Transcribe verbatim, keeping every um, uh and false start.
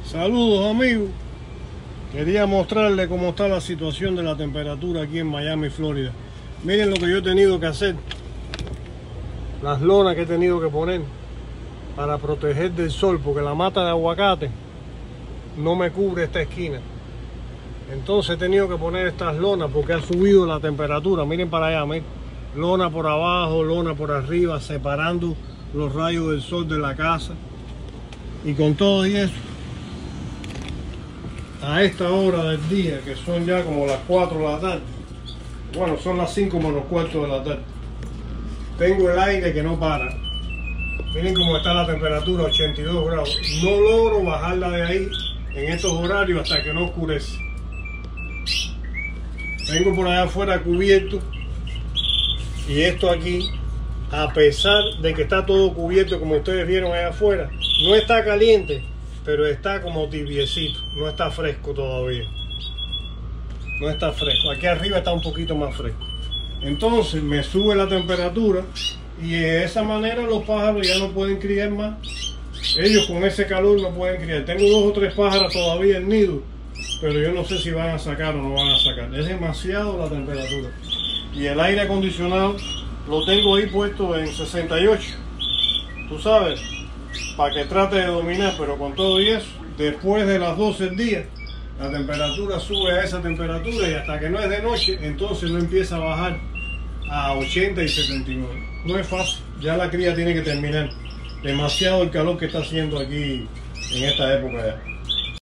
Saludos amigos, quería mostrarles cómo está la situación de la temperatura aquí en Miami, Florida. Miren lo que yo he tenido que hacer, las lonas que he tenido que poner para proteger del sol, porque la mata de aguacate no me cubre esta esquina. Entonces he tenido que poner estas lonas porque ha subido la temperatura. Miren para allá, miren. Lona por abajo, lona por arriba, separando los rayos del sol de la casa. Y con todo y eso, a esta hora del día, que son ya como las cuatro de la tarde, bueno, son las cinco menos cuarto de la tarde, tengo el aire que no para. Miren cómo está la temperatura, ochenta y dos grados. No logro bajarla de ahí en estos horarios hasta que no oscurece. Tengo por allá afuera cubierto, y esto aquí, a pesar de que está todo cubierto, como ustedes vieron allá afuera, no está caliente, pero está como tibiecito, no está fresco todavía. No está fresco. Aquí arriba está un poquito más fresco. Entonces me sube la temperatura y de esa manera los pájaros ya no pueden criar más. Ellos con ese calor no pueden criar. Tengo dos o tres pájaros todavía en nido, pero yo no sé si van a sacar o no van a sacar. Es demasiado la temperatura. Y el aire acondicionado lo tengo ahí puesto en sesenta y ocho. Tú sabes, para que trate de dominar, pero con todo y eso, después de las doce del día, la temperatura sube a esa temperatura y hasta que no es de noche, entonces no empieza a bajar a ochenta y setenta y nueve. No es fácil, ya la cría tiene que terminar. Demasiado el calor que está haciendo aquí en esta época ya.